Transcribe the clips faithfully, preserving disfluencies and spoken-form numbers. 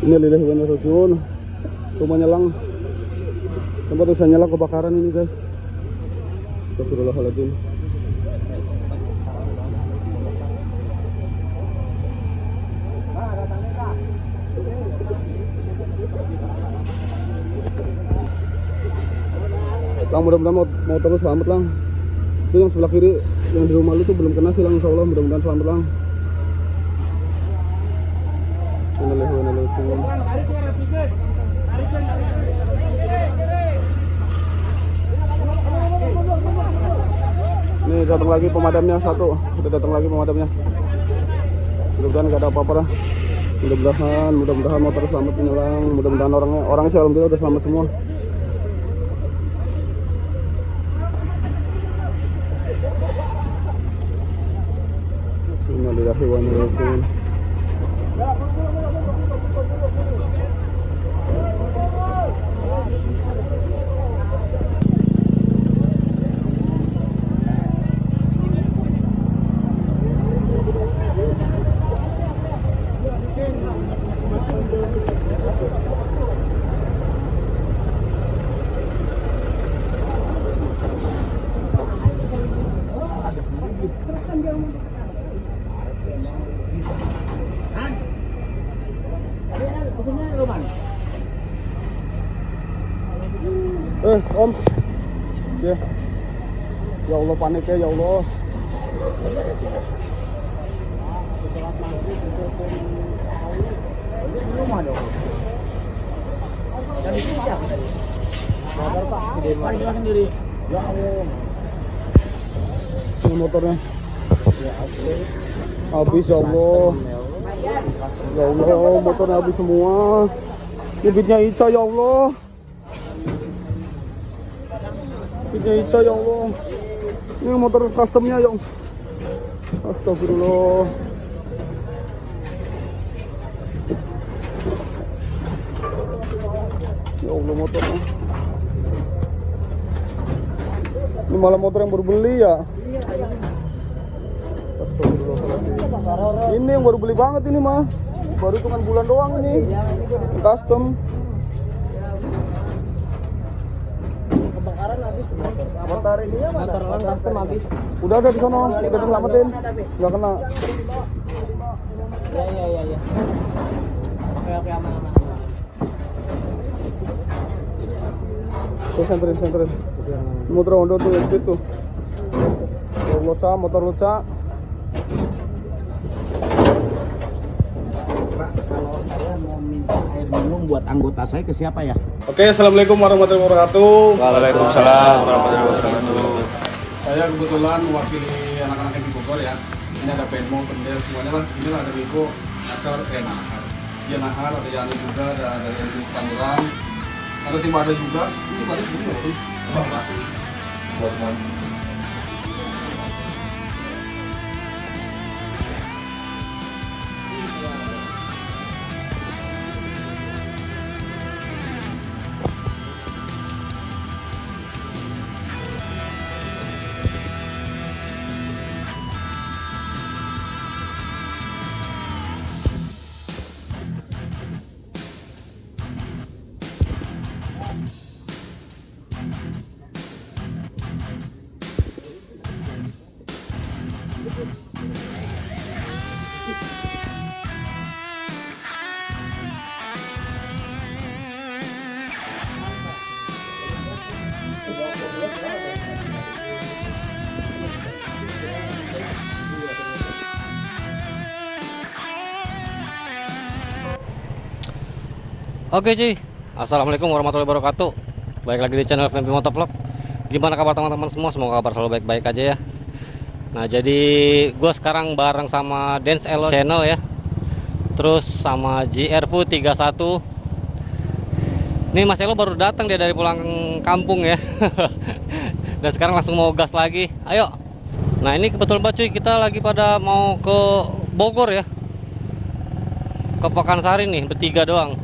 Innalillahi wa inna ilaihi raji'un. Rumahnya lang. Tempat usaha nyala kebakaran ini guys. Astagfirullahaladzim. Lang, mudah-mudahan mau, mau terus selamat lang. Itu yang sebelah kiri yang di rumah lu tuh belum kena sih lang, insya Allah. Mudah-mudahan selamat lang. Innalillahi wa inna ilaihi raji'un. Ini datang lagi pemadamnya satu, udah datang lagi pemadamnya. Mudah-mudahan nggak ada apa-apa lah. Mudah-mudahan, mudah-mudahan motor selamat menyelang. Mudah-mudahan orangnya, orangnya sih alhamdulillah udah selamat semua. Innalillahi wa inna ilaihi raji'un. Eh, Om. Ya. Ya Allah, panik ya, ya Allah. Rumah dong. Dan itu siapa tadi? Motor Pak, gede sendiri. Ya Allah. Ini motornya. Habis ya Allah. Ya Allah, motornya habis semua. Bibitnya Ica ya Allah. Bibitnya Ica ya Allah. Ini motor customnya ya. Astagfirullah. Ya Allah, motornya. Ini malah motor yang baru beli ya. Ini yang baru beli banget ini mah. Baru hitungan bulan doang ini. Custom. Kebakaran habis motor. Motor ini ya motor orang custom habis. Udah ada di sana, udah diselamatin. Enggak kena. Ya ya ya ya. Oke oke aman aman. Tuh senterin senterin. Motor Honda tuh yang itu. Motor Luca, motor Luca. Pak, kalau saya mau minta air minum buat anggota saya ke siapa ya? Oke, assalamualaikum warahmatullahi wabarakatuh. Waalaikumsalam warahmatullahi wabarakatuh. Saya kebetulan mewakili anak-anak yang di Bogor ya. Ini ada Penmo, Pendel, semuanya lah. Ini lah ada Wibo, Nasar, eh Nahar. Dia Nahar, ada Yani juga, ada dari yang di Tangerang. Ada tim ada juga. Ini pada sendiri loh tim. Bosman. Oke cuy, assalamualaikum warahmatullahi wabarakatuh. Baik lagi di channel F M P Motovlog. Gimana kabar teman-teman semua? Semoga kabar selalu baik-baik aja ya. Nah jadi gue sekarang bareng sama Dance Elo Channel ya. Terus sama J R V tiga puluh satu. Nih Mas Elo baru datang dia dari pulang kampung ya. Dan sekarang langsung mau gas lagi. Ayo. Nah ini kebetulan banget cuy, kita lagi pada mau ke Bogor ya. Ke Pekansari nih, bertiga doang.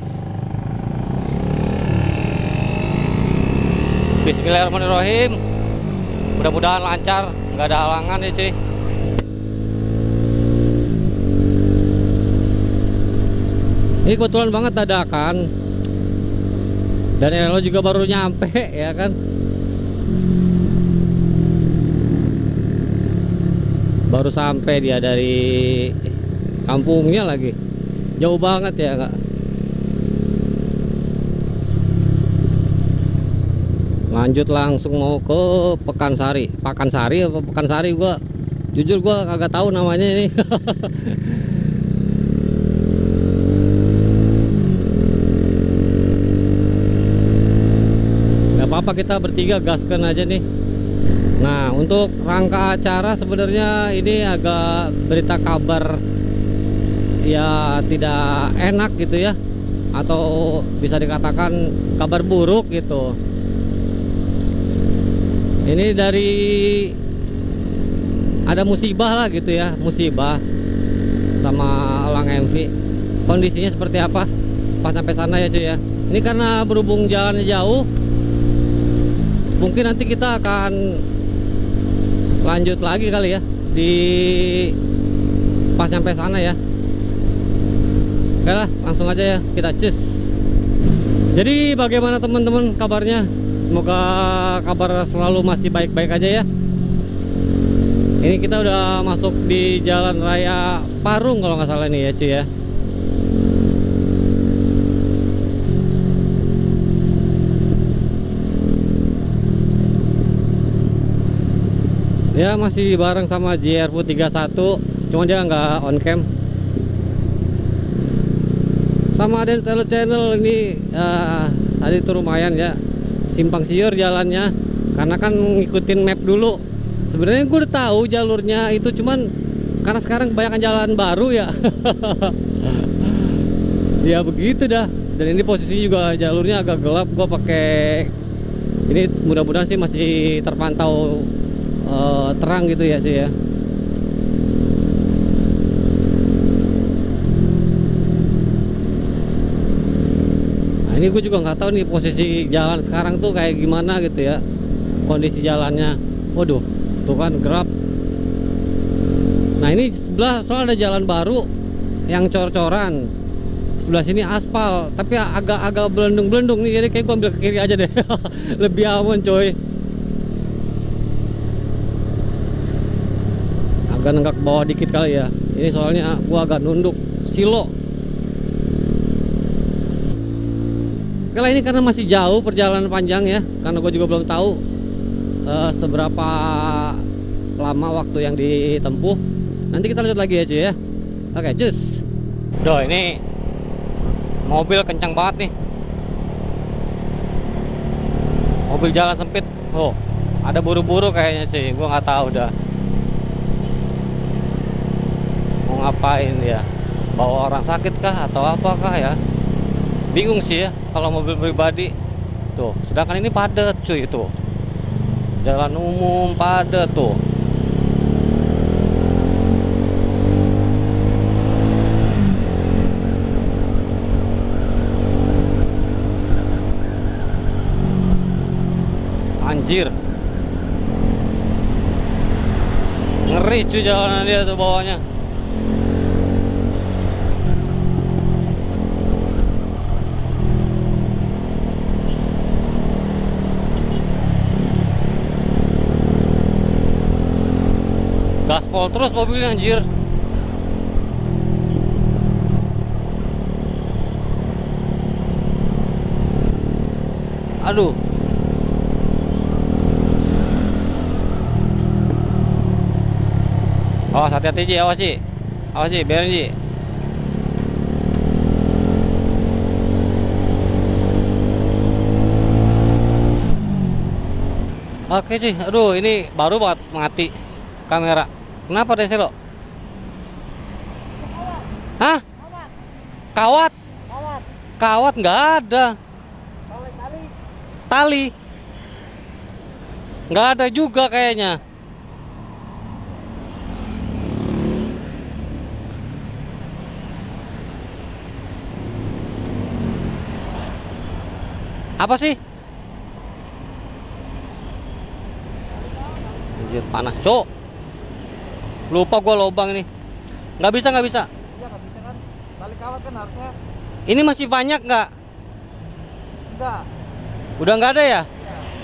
Bismillahirrahmanirrahim. Mudah-mudahan lancar, nggak ada halangan ya cuy. Ini kebetulan banget dadakan. Dan Elo juga baru nyampe ya kan. Baru sampai dia dari kampungnya lagi. Jauh banget ya Kak. Lanjut langsung mau ke Pekansari. Pakansari apa Pekansari, gua jujur gua kagak tahu namanya ini. Gak apa-apa, kita bertiga gaskan aja nih. Nah, untuk rangka acara sebenarnya ini agak berita kabar ya tidak enak gitu ya, atau bisa dikatakan kabar buruk gitu. Ini dari ada musibah lah gitu ya, musibah sama Elang M V. Kondisinya seperti apa pas sampai sana ya cuy ya. Ini karena berhubung jalannya jauh, mungkin nanti kita akan lanjut lagi kali ya di pas sampai sana ya. Oke lah, langsung aja ya kita cus. Jadi bagaimana teman-teman kabarnya? Semoga kabar selalu masih baik-baik aja ya. Ini kita udah masuk di Jalan Raya Parung kalau nggak salah nih ya cuy ya. Ya masih bareng sama J R V tiga puluh satu, cuma dia nggak on cam. Sama Dance Elo Channel ini uh, tadi itu lumayan ya, simpang siur jalannya karena kan ngikutin map dulu. Sebenarnya gue udah tahu jalurnya itu, cuman karena sekarang kebanyakan jalan baru ya. Ya begitu dah. Dan ini posisinya juga jalurnya agak gelap. Gue pakai ini, mudah-mudahan sih masih terpantau uh, terang gitu ya sih ya. Nah ini gue juga nggak tahu nih posisi jalan sekarang tuh kayak gimana gitu ya, kondisi jalannya. Waduh, tuh kan gelap. Nah ini sebelah soal ada jalan baru yang cor-coran, sebelah sini aspal tapi agak-agak belendung-belendung nih, jadi kayak gue ambil ke kiri aja deh. Lebih aman coy. Agak nenggak ke bawah dikit kali ya, ini soalnya gue agak nunduk silo. Oke lah, ini karena masih jauh perjalanan panjang ya, karena gue juga belum tahu uh, seberapa lama waktu yang ditempuh. Nanti kita lanjut lagi ya cuy ya. Oke cus. Duh ini mobil kencang banget nih, mobil jalan sempit. Oh ada buru-buru kayaknya cuy, gue nggak tahu dah mau ngapain ya, bawa orang sakit kah atau apakah ya, bingung sih ya kalau mobil pribadi. Tuh sedangkan ini padat cuy, itu jalan umum padat tuh. Anjir, ngeri cuy jalanan dia tuh bawahnya. Gaspol terus mobilnya anjir. Aduh. Awas, hati-hati Ji, awas Ji. Awas Ji, biarin Ji. Oke Ji, aduh ini baru banget mati kamera. Kenapa deh lo? Hah? Kawat? Kawat. Kawat nggak ada. Tali. Tali? Nggak ada juga kayaknya. Apa sih? Anjir panas cok. Lupa gua lubang ini. Nggak bisa nggak bisa. Iya nggak bisa kan. Tali kawat kan harusnya Ini masih banyak nggak? Enggak. Udah nggak ada ya?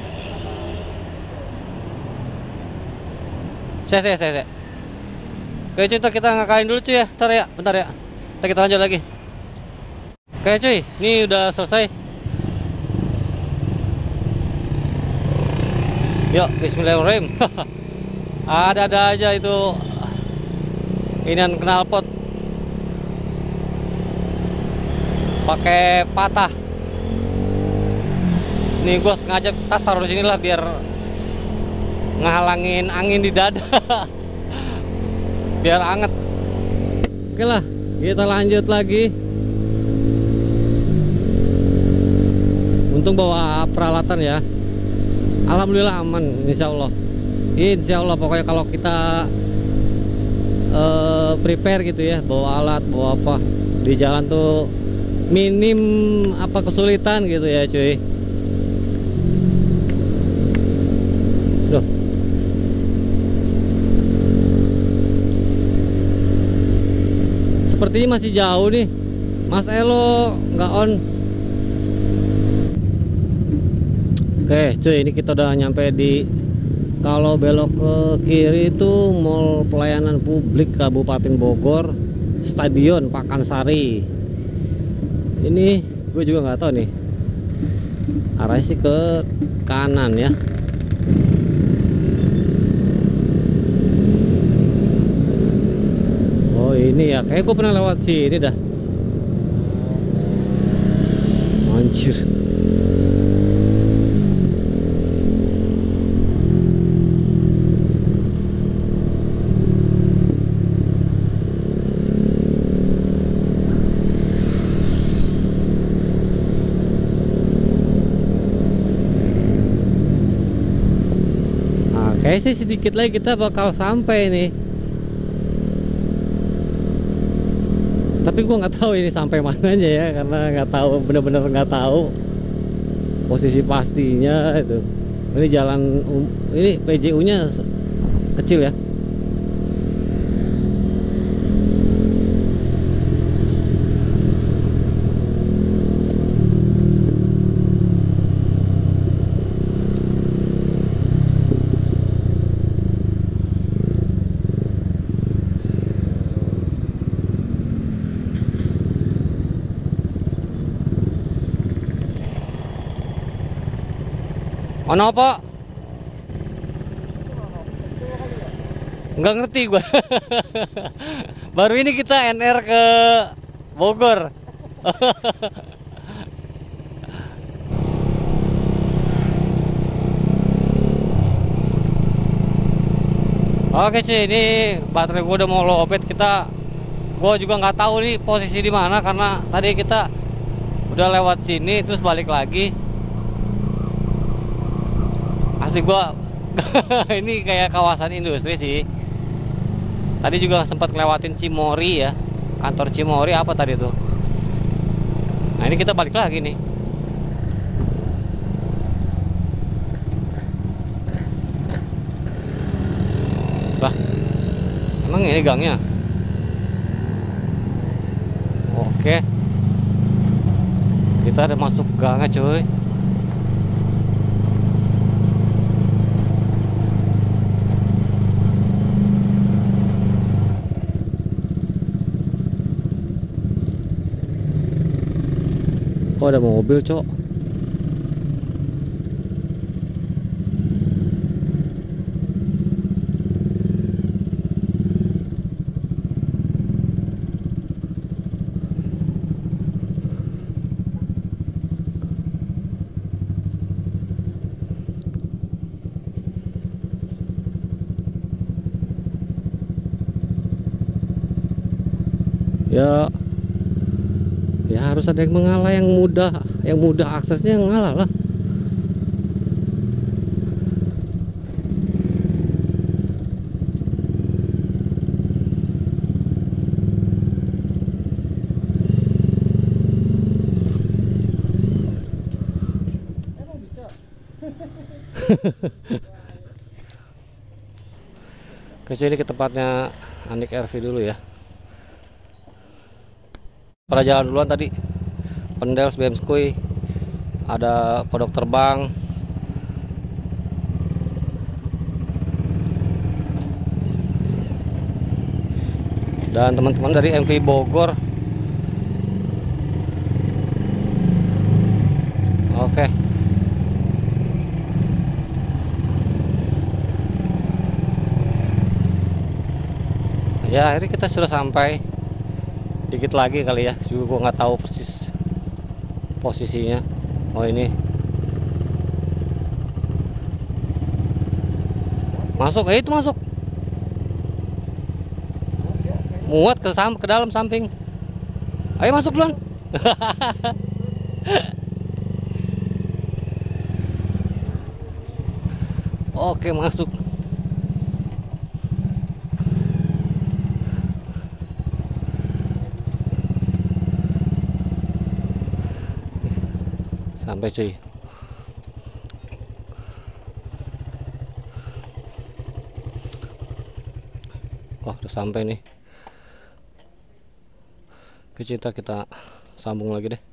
Saya, saya, saya, saya. Oke cuy, ntar kita ngakalin dulu cuy ya. Ntar ya, bentar ya. Ntar kita lanjut lagi. Oke cuy, ini udah selesai. Yuk, bismillahirrahmanirrahim. Ada-ada aja itu inian knalpot pakai patah. Nih gue sengaja tas taruh di sini lah biar ngehalangin angin di dada. Biar anget. Oke lah, kita lanjut lagi. Untung bawa peralatan ya. Alhamdulillah aman, insya Allah. Insya Allah pokoknya kalau kita uh, prepare gitu ya, bawa alat, bawa apa di jalan tuh minim apa kesulitan gitu ya cuy. Duh. Sepertinya masih jauh nih. Mas Elo nggak on. Oke cuy, ini kita udah nyampe di, kalau belok ke kiri itu Mall Pelayanan Publik Kabupaten Bogor, Stadion Pakansari. Ini gue juga nggak tahu nih, arahnya sih ke kanan ya. Oh ini ya, kayak gue pernah lewat sini dah. Anjir. Kayaknya sih sedikit lagi kita bakal sampai nih. Tapi gua nggak tahu ini sampai mananya ya, karena nggak tahu, bener-bener nggak tahu posisi pastinya itu. Ini jalan um, ini P J U-nya kecil ya. Ono apa? Nggak ngerti gua. Baru ini kita N R ke Bogor. Oke sih, ini baterai gua udah mau lowbat. Kita, gua juga nggak tahu nih posisi di mana karena tadi kita udah lewat sini terus balik lagi. Asli gua ini kayak kawasan industri sih. Tadi juga sempat ngelewatin Cimory ya, kantor Cimory apa tadi tuh. Nah ini kita balik lagi nih. Bah, emang ini gangnya? Oke, kita ada masuk gangnya cuy. Oh ada mobil cok. Ya ya harus ada yang mengalah, yang mudah yang mudah aksesnya yang ngalah lah. Ke sini ke tempatnya Anik R V dulu ya. Pada jalan duluan tadi. Pendels, B M Skuy, ada kodok terbang, dan teman-teman dari M V Bogor. Oke. Ya, akhirnya kita sudah sampai. Dikit lagi kali ya, juga gua nggak tahu persis posisinya. Oh ini masuk, eh itu masuk, muat ke sam ke dalam samping. Ayo masuk duluan. Oke, masuk. Sampai cuy. Wah, udah sampai nih. Oke, kita kita sambung lagi deh.